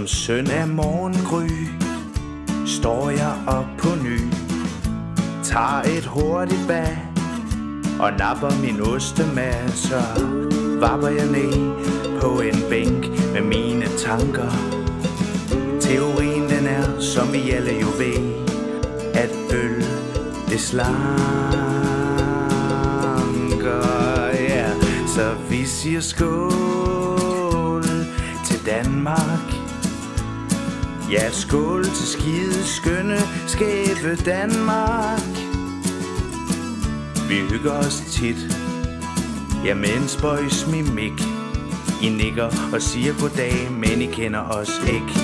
søn af morgengry står jeg op på ny, tager et hurtigt bad og napper min ostemad. Så vapper jeg ned på en bænk med mine tanker. Teorien den er, som I alle jo ved, at øl det slanker, yeah. Så vi siger skål til Danmark. Ja, skål til skide skønne skæve Danmark. Vi hygger os tit, ja, med en spøjs mimik. I nikker og siger goddag, men I kender os ikke.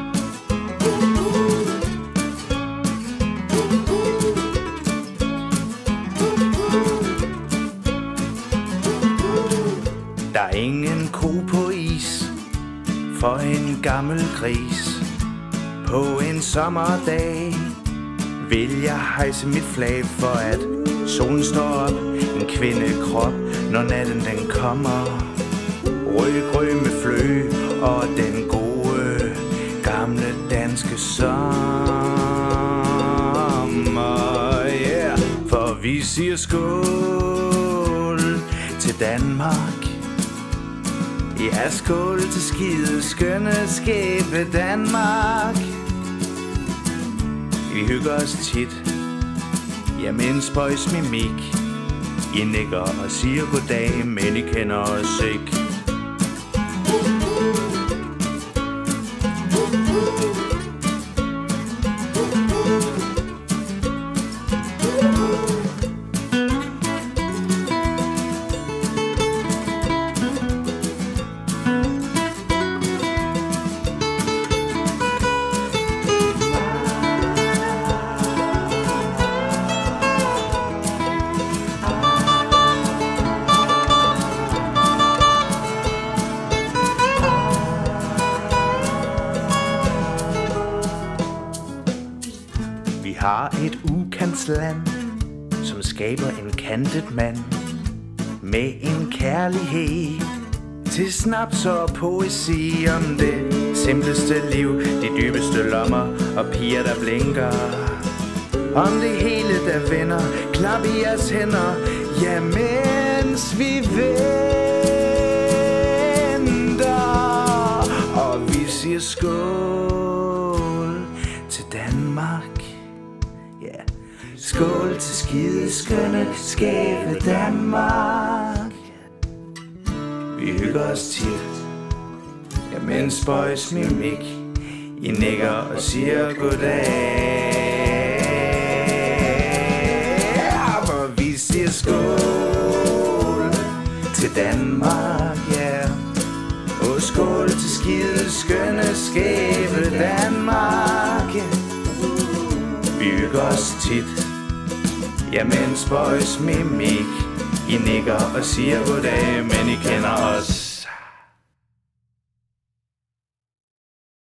Der er ingen ko på is for en gammel gris. På en sommerdag vil jeg hejse mit flag, for at solen står op, en kvindekrop, når natten den kommer. Rød med flø og den gode gamle danske sommer, yeah. For vi siger skål til Danmark. Ja, skål til skide skønne skæve Danmark. Vi hygger os tit, ja, med en spøjs mimik. I nikker og siger goddag, men I kender os ikke. Vi har et ukantsland, som skaber en kantet mand med en kærlighed til snaps og poesi om det simpleste liv, de dybeste lommer og piger der blinker. Om det hele der vender, klap i jeres hænder, ja, mens vi venter. Og vi siger skål til Danmark. Yeah. Skål til skide skønne skæve Danmark. Vi hygger os tit, ja, med en spøjs mimik. I nikker og siger goddag. For vi siger skål til Danmark, ja. Og skål til skide skønne skæve Danmark, yeah. Vi hygger os tit, ja, med en spøjs mimik. I nikker og siger goddag, men I kender os